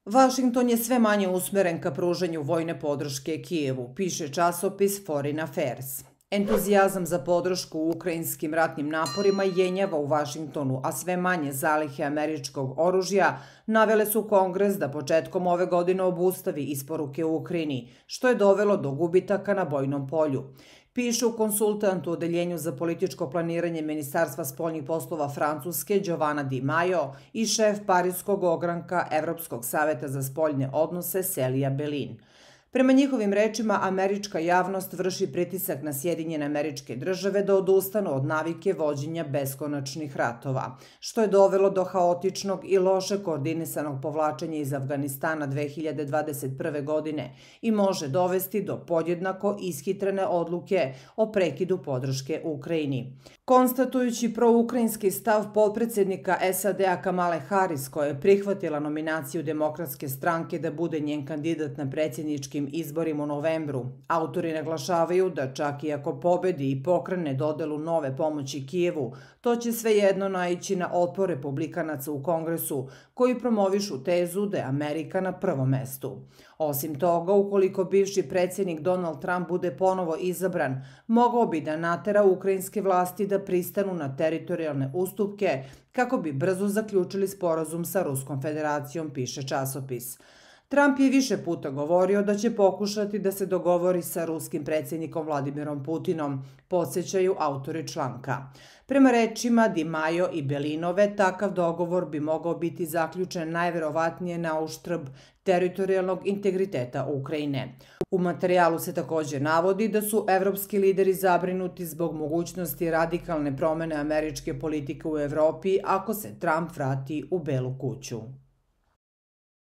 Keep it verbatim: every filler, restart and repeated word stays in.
Vašington je sve manje usmeren ka pružanju vojne podrške Kijevu, piše časopis Foreign Affairs. Entuzijazam za podršku ukrajinskim ratnim naporima jenjava u Vašingtonu, a sve manje zalihe američkog oružja navele su Kongres da početkom ove godine obustavi isporuke u Ukrajini, što je dovelo do gubitaka na bojnom polju. Pišu konsultant u Odeljenju za političko planiranje Ministarstva spoljnih poslova Francuske Giovanna Di Maio i šef Pariskog ogranka Evropskog saveta za spoljne odnose Celija Belin. Prema njihovim rečima, američka javnost vrši pritisak na Sjedinjene Američke Države da odustanu od navike vođenja beskonačnih ratova, što je dovelo do haotičnog i loše koordinisanog povlačenja iz Avganistana dve hiljade dvadeset prve. godine i može dovesti do podjednako ishitrene odluke o prekidu podrške Ukrajini. Konstatujući proukrajinski stav potpredsednika S A D-a Kamale Harris, koja je prihvatila nominaciju Demokratske stranke da bude njen kandidat na predsjedničkim izborima u novembru, autori naglašavaju da čak i ako pobedi i pokrene dodelu nove pomoći Kijevu, to će svejedno naići na otpor republikanaca u Kongresu, koji promovišu tezu da je Amerika na prvom mestu. Osim toga, ukoliko bivši predsjednik Donald Trump bude ponovo izabran, mogao bi da natera ukrajinske vlasti da pristanu na teritorijalne ustupke kako bi brzo zaključili sporazum sa Ruskom federacijom, piše časopis. Trump je više puta govorio da će pokušati da se dogovori sa ruskim predsjednikom Vladimirom Putinom, podsjećaju autori članka. Prema rečima Di Maio i Belinove, takav dogovor bi mogao biti zaključen najverovatnije na uštrb teritorijalnog integriteta Ukrajine. U materijalu se također navodi da su evropski lideri zabrinuti zbog mogućnosti radikalne promene američke politike u Evropi ako se Trump vrati u Belu kuću.